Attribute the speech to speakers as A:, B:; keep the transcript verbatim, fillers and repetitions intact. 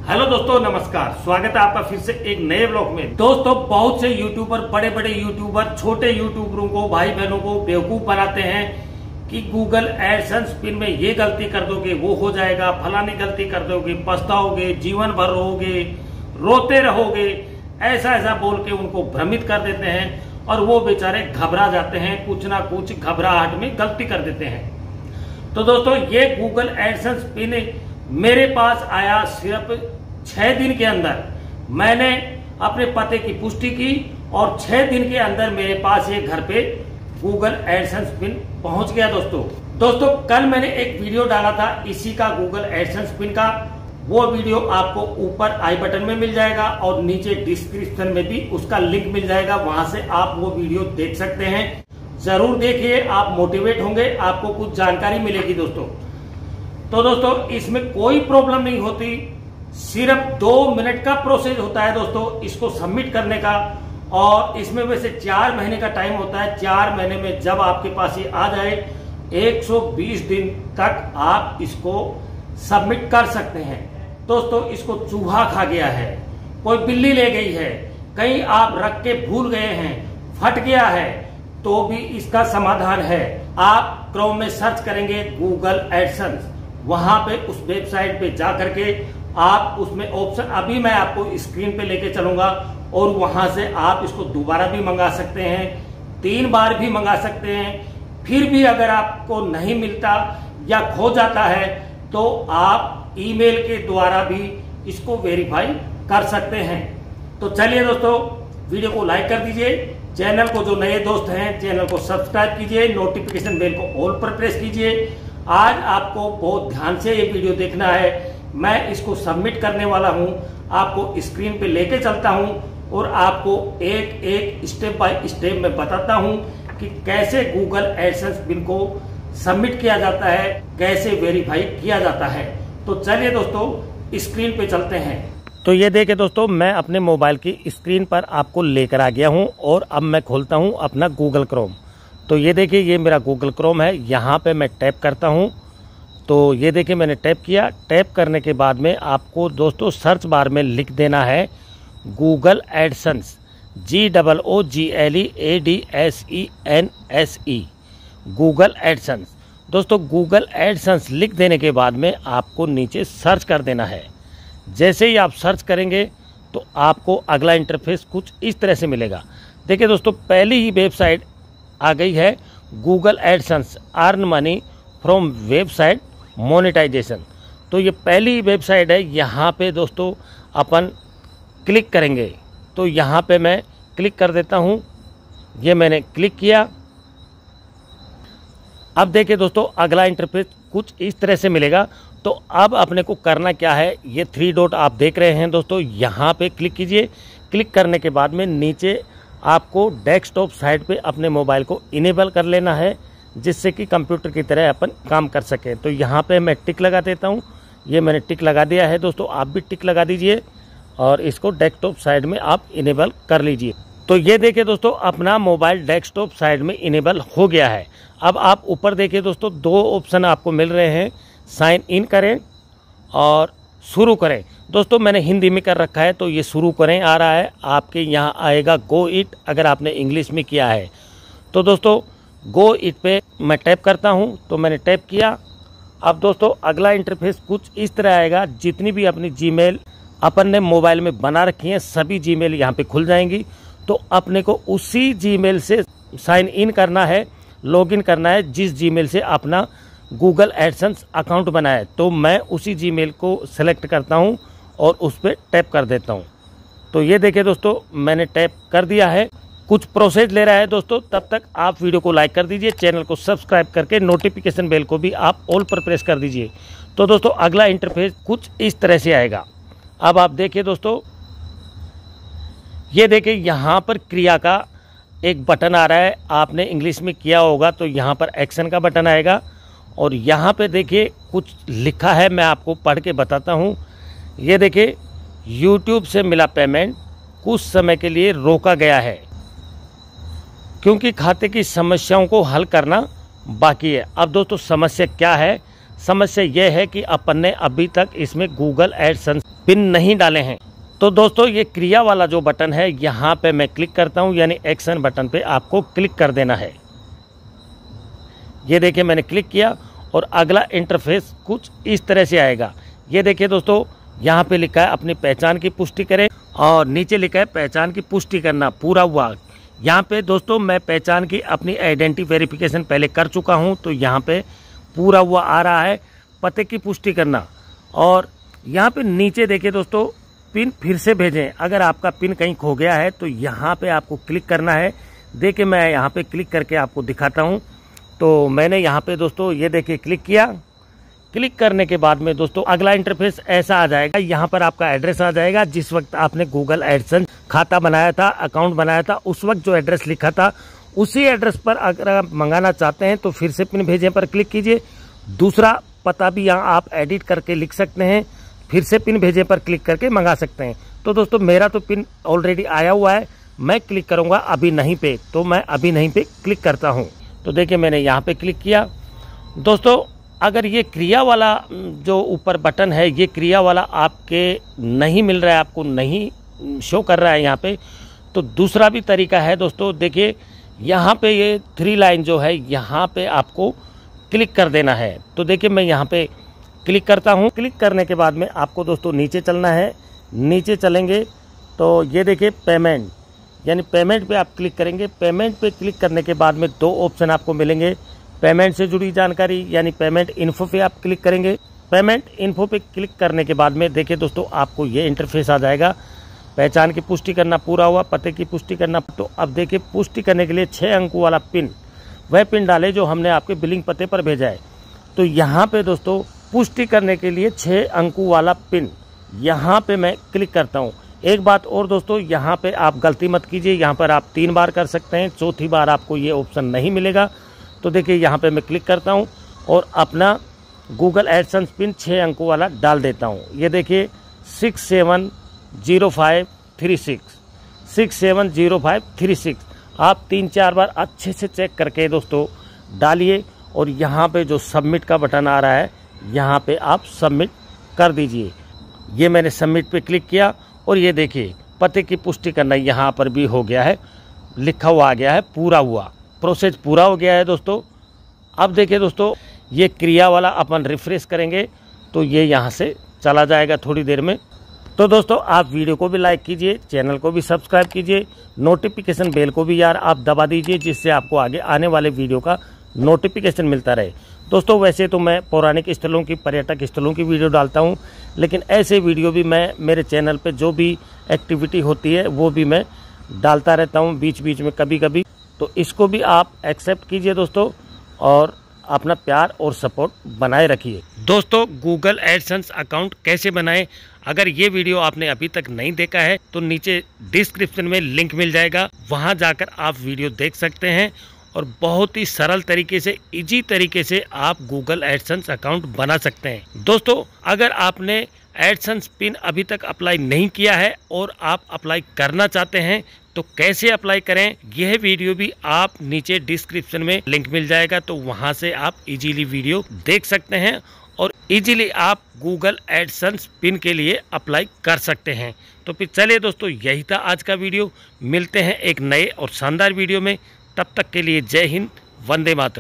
A: Hello दोस्तों, नमस्कार। स्वागत है आपका फिर से एक नए ब्लॉग में। दोस्तों, बहुत से यूट्यूबर, बड़े बड़े यूट्यूबर छोटे यूट्यूबरों को, भाई बहनों को बेवकूफ बनाते हैं कि गूगल एडसेंस पिन में ये गलती कर दोगे वो हो जाएगा, फलानी गलती कर दोगे पछताओगे, जीवन भर रहोगे, रोते रहोगे, ऐसा ऐसा बोल के उनको भ्रमित कर देते हैं और वो बेचारे घबरा जाते हैं, कुछ ना कुछ घबराहट में गलती कर देते हैं। तो दोस्तों, ये गूगल एडसेंस पिन मेरे पास आया सिर्फ छह दिन के अंदर। मैंने अपने पते की पुष्टि की और छह दिन के अंदर मेरे पास ये घर पे गूगल एडसेंस पिन पहुंच गया। दोस्तों दोस्तों कल मैंने एक वीडियो डाला था इसी का, गूगल एडसेंस पिन का। वो वीडियो आपको ऊपर आई बटन में मिल जाएगा और नीचे डिस्क्रिप्शन में भी उसका लिंक मिल जाएगा, वहां से आप वो वीडियो देख सकते हैं। जरूर देखिए, आप मोटिवेट होंगे, आपको कुछ जानकारी मिलेगी। दोस्तों तो दोस्तों इसमें कोई प्रॉब्लम नहीं होती, सिर्फ दो मिनट का प्रोसेस होता है दोस्तों इसको सबमिट करने का। और इसमें वैसे चार महीने का टाइम होता है। चार महीने में जब आपके पास ये आ जाए, एक सौ बीस दिन तक आप इसको सबमिट कर सकते हैं। दोस्तों इसको चूहा खा गया है, कोई बिल्ली ले गई है, कहीं आप रख के भूल गए हैं, फट गया है, तो भी इसका समाधान है। आप क्रोम में सर्च करेंगे गूगल एडसेंस, वहां पे उस वेबसाइट पे जा करके आप उसमें ऑप्शन, अभी मैं आपको स्क्रीन पे लेके चलूंगा, और वहां से आप इसको दोबारा भी मंगा सकते हैं, तीन बार भी मंगा सकते हैं। फिर भी अगर आपको नहीं मिलता या खो जाता है तो आप ईमेल के द्वारा भी इसको वेरीफाई कर सकते हैं। तो चलिए दोस्तों, वीडियो को लाइक कर दीजिए, चैनल को, जो नए दोस्त हैं चैनल को सब्सक्राइब कीजिए, नोटिफिकेशन बेल को ऑल पर प्रेस कीजिए। आज आपको बहुत ध्यान से ये वीडियो देखना है। मैं इसको सबमिट करने वाला हूं, आपको स्क्रीन पे लेके चलता हूं और आपको एक एक स्टेप बाय स्टेप में बताता हूं कि कैसे गूगल एडसेंस पिन को सबमिट किया जाता है, कैसे वेरीफाई किया जाता है। तो चलिए दोस्तों स्क्रीन पे चलते हैं। तो ये देखिए दोस्तों, मैं अपने मोबाइल की स्क्रीन पर आपको लेकर आ गया हूं और अब मैं खोलता हूं अपना गूगल क्रोम। तो ये देखिए, ये मेरा गूगल क्रोम है, यहाँ पे मैं टैप करता हूँ। तो ये देखिए मैंने टैप किया। टैप करने के बाद में आपको दोस्तों सर्च बार में लिख देना है Google AdSense, G double O G L E A D S E N S E, Google AdSense. दोस्तों गूगल एडसेंस लिख देने के बाद में आपको नीचे सर्च कर देना है। जैसे ही आप सर्च करेंगे तो आपको अगला इंटरफेस कुछ इस तरह से मिलेगा। देखिए दोस्तों, पहली ही वेबसाइट आ गई है, Google AdSense earn money from website monetization. तो ये पहली वेबसाइट है, यहाँ पे दोस्तों अपन क्लिक करेंगे। तो यहाँ पे मैं क्लिक कर देता हूँ, ये मैंने क्लिक किया। अब देखिए दोस्तों, अगला इंटरफेस कुछ इस तरह से मिलेगा। तो अब अपने को करना क्या है, ये थ्री डॉट आप देख रहे हैं दोस्तों, यहाँ पे क्लिक कीजिए। क्लिक करने के बाद में नीचे आपको डेस्कटॉप साइड पे अपने मोबाइल को इनेबल कर लेना है, जिससे कि कंप्यूटर की तरह अपन काम कर सकें। तो यहाँ पे मैं टिक लगा देता हूँ, ये मैंने टिक लगा दिया है। दोस्तों आप भी टिक लगा दीजिए और इसको डेस्कटॉप साइड में आप इनेबल कर लीजिए। तो ये देखिए दोस्तों, अपना मोबाइल डेस्कटॉप साइड में इनेबल हो गया है। अब आप ऊपर देखिए दोस्तों, दो ऑप्शन आपको मिल रहे हैं, साइन इन करें और शुरू करें। दोस्तों मैंने हिंदी में कर रखा है तो ये शुरू करें आ रहा है, आपके यहाँ आएगा गो इट अगर आपने इंग्लिश में किया है। तो दोस्तों गो इट पे मैं टैप करता हूँ, तो मैंने टैप किया। अब दोस्तों अगला इंटरफेस कुछ इस तरह आएगा, जितनी भी अपनी जीमेल अपन ने मोबाइल में बना रखी हैं सभी जीमेल यहाँ पे खुल जाएंगी। तो अपने को उसी जीमेल से साइन इन करना है, लॉगिन करना है, जिस जीमेल से अपना गूगल एडसेंस अकाउंट बनाया है। तो मैं उसी जीमेल को सेलेक्ट करता हूँ और उस पर टैप कर देता हूँ। तो ये देखिए दोस्तों, मैंने टैप कर दिया है। कुछ प्रोसेस ले रहा है दोस्तों, तब तक आप वीडियो को लाइक कर दीजिए, चैनल को सब्सक्राइब करके नोटिफिकेशन बेल को भी आप ऑल पर प्रेस कर दीजिए। तो दोस्तों अगला इंटरफेस कुछ इस तरह से आएगा। अब आप देखिए दोस्तों, ये देखिए यहाँ पर क्रिया का एक बटन आ रहा है, आपने इंग्लिश में किया होगा तो यहाँ पर एक्शन का बटन आएगा और यहाँ पे देखिए कुछ लिखा है, मैं आपको पढ़ के बताता हूँ। ये देखिए, यूट्यूब से मिला पेमेंट कुछ समय के लिए रोका गया है क्योंकि खाते की समस्याओं को हल करना बाकी है। अब दोस्तों समस्या क्या है, समस्या यह है कि अपन ने अभी तक इसमें गूगल एडसेंस पिन नहीं डाले हैं। तो दोस्तों ये क्रिया वाला जो बटन है यहाँ पे मैं क्लिक करता हूँ, यानी एक्शन बटन पे आपको क्लिक कर देना है। ये देखिए मैंने क्लिक किया और अगला इंटरफेस कुछ इस तरह से आएगा। ये देखिए दोस्तों यहाँ पे लिखा है अपनी पहचान की पुष्टि करें और नीचे लिखा है पहचान की पुष्टि करना पूरा हुआ। यहाँ पे दोस्तों मैं पहचान की अपनी आइडेंटिटी वेरिफिकेशन पहले कर चुका हूँ, तो यहाँ पे पूरा हुआ आ रहा है। पते की पुष्टि करना और यहाँ पे नीचे देखिए दोस्तों पिन फिर से भेजें। अगर आपका पिन कहीं खो गया है तो यहाँ पे आपको क्लिक करना है। देखिए मैं यहाँ पे क्लिक करके आपको दिखाता हूँ। तो मैंने यहाँ पे दोस्तों ये देखिए क्लिक किया। क्लिक करने के बाद में दोस्तों अगला इंटरफेस ऐसा आ जाएगा। यहाँ पर आपका एड्रेस आ जाएगा। जिस वक्त आपने गूगल एडसेंस खाता बनाया था, अकाउंट बनाया था, उस वक्त जो एड्रेस लिखा था उसी एड्रेस पर अगर आप मंगाना चाहते हैं तो फिर से पिन भेजें पर क्लिक कीजिए। दूसरा पता भी यहाँ आप एडिट करके लिख सकते हैं, फिर से पिन भेजें पर क्लिक करके मंगा सकते हैं। तो दोस्तों मेरा तो पिन ऑलरेडी आया हुआ है, मैं क्लिक करूँगा अभी नहीं पे, तो मैं अभी नहीं पे क्लिक करता हूँ। तो देखिए मैंने यहाँ पे क्लिक किया। दोस्तों अगर ये क्रिया वाला जो ऊपर बटन है, ये क्रिया वाला आपके नहीं मिल रहा है, आपको नहीं शो कर रहा है यहाँ पे, तो दूसरा भी तरीका है दोस्तों। देखिए यहाँ पे ये थ्री लाइन जो है यहाँ पे आपको क्लिक कर देना है। तो देखिए मैं यहाँ पे क्लिक करता हूँ। क्लिक करने के बाद में आपको दोस्तों नीचे चलना है। नीचे चलेंगे तो ये देखिए पेमेंट, यानी पेमेंट पे आप क्लिक करेंगे। पेमेंट पे क्लिक करने के बाद में दो ऑप्शन आपको मिलेंगे। पेमेंट से जुड़ी जानकारी यानी पेमेंट इन्फो पे आप क्लिक करेंगे। पेमेंट इन्फो पे क्लिक करने के बाद में देखिए दोस्तों आपको ये इंटरफेस आ जाएगा। पहचान की पुष्टि करना पूरा हुआ, पते की पुष्टि करना। तो अब देखिए पुष्टि करने के लिए छः अंकों वाला पिन, वह पिन डाले जो हमने आपके बिलिंग पते पर भेजा है। तो यहाँ पे दोस्तों पुष्टि करने के लिए छः अंकों वाला पिन, यहाँ पे मैं क्लिक करता हूँ। एक बात और दोस्तों, यहाँ पे आप गलती मत कीजिए, यहाँ पर आप तीन बार कर सकते हैं, चौथी बार आपको ये ऑप्शन नहीं मिलेगा। तो देखिए यहाँ पे मैं क्लिक करता हूँ और अपना गूगल एडसेंस पिन छः अंकों वाला डाल देता हूँ। ये देखिए six seven zero five three six six seven zero five three six आप तीन चार बार अच्छे से चेक करके दोस्तों डालिए और यहाँ पे जो सबमिट का बटन आ रहा है यहाँ पे आप सबमिट कर दीजिए। ये मैंने सबमिट पे क्लिक किया और ये देखिए पते की पुष्टि करना यहाँ पर भी हो गया है, लिखा हुआ आ गया है पूरा हुआ, प्रोसेस पूरा हो गया है दोस्तों। अब देखिए दोस्तों ये क्रिया वाला अपन रिफ्रेश करेंगे तो ये यहाँ से चला जाएगा थोड़ी देर में। तो दोस्तों आप वीडियो को भी लाइक कीजिए, चैनल को भी सब्सक्राइब कीजिए, नोटिफिकेशन बेल को भी यार आप दबा दीजिए, जिससे आपको आगे आने वाले वीडियो का नोटिफिकेशन मिलता रहे। दोस्तों वैसे तो मैं पौराणिक स्थलों की, पर्यटक स्थलों की वीडियो डालता हूं, लेकिन ऐसे वीडियो भी मैं मेरे चैनल पे जो भी एक्टिविटी होती है वो भी मैं डालता रहता हूं बीच बीच में कभी कभी। तो इसको भी आप एक्सेप्ट कीजिए दोस्तों और अपना प्यार और सपोर्ट बनाए रखिए। दोस्तों गूगल एडसेंस अकाउंट कैसे बनाएं, अगर ये वीडियो आपने अभी तक नहीं देखा है तो नीचे डिस्क्रिप्शन में लिंक मिल जाएगा, वहां जाकर आप वीडियो देख सकते हैं और बहुत ही सरल तरीके से, इजी तरीके से आप गूगल एडसेंस अकाउंट बना सकते हैं। दोस्तों अगर आपने एडसेंस पिन अभी तक अप्लाई नहीं किया है और आप अप्लाई करना चाहते हैं तो कैसे अप्लाई करें, यह वीडियो भी आप नीचे डिस्क्रिप्शन में लिंक मिल जाएगा, तो वहां से आप इजीली वीडियो देख सकते हैं और इजीली आप गूगल एडसेंस पिन के लिए अप्लाई कर सकते हैं। तो फिर चलिए दोस्तों यही था आज का वीडियो, मिलते हैं एक नए और शानदार वीडियो में, तब तक के लिए जय हिंद, वंदे मातरम।